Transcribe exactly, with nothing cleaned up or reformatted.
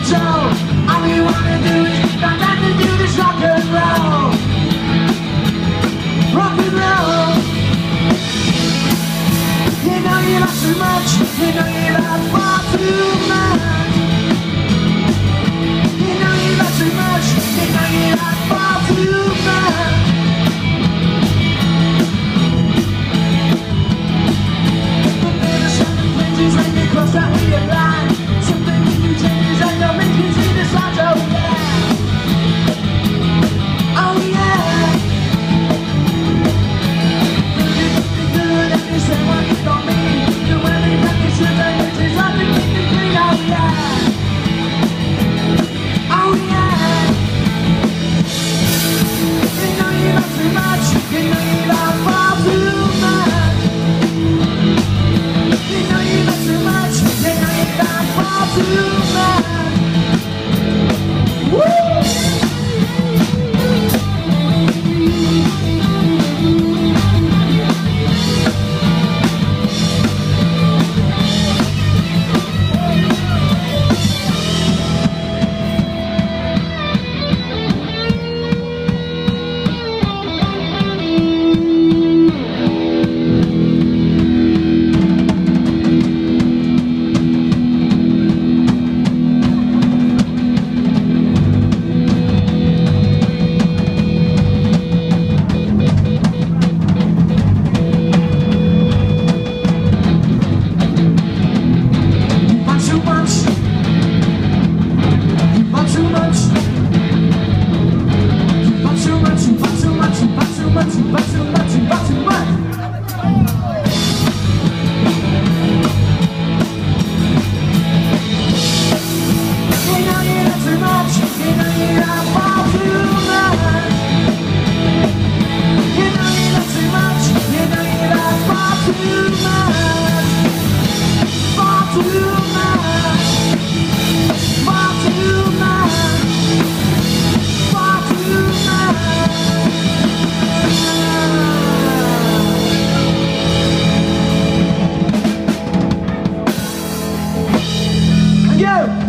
control. All we wanna do is not have to do this rock and roll. Rock and roll. You know you love too much. You know you love far too much. You know you love too much. You know you love far too much. But there's certain places when you cross that weird line. Something in you changes and you'll make you see the signs. Oh yeah. Oh yeah. Good and you say what you don't mean. You really got me shoes and it is hard to keep it clean. Oh yeah. Oh yeah. You know you love too much. You know you love far too much. You know you love too much. You know you love far too much. Woo! Go!